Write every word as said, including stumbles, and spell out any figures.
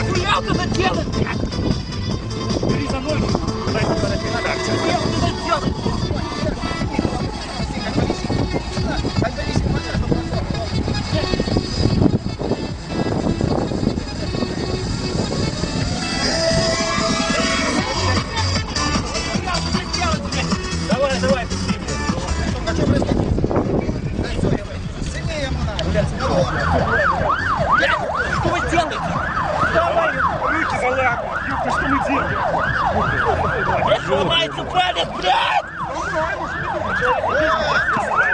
Нахуя вот это делать, блядь? Бери за ноги, дай мне подойти на так. Нахуя вот это делать? Давай, давай, пусти. Что вы делаете? Давай, руки заламывай. Юбка, что мы делаем? Блядь, ломается палец, блядь!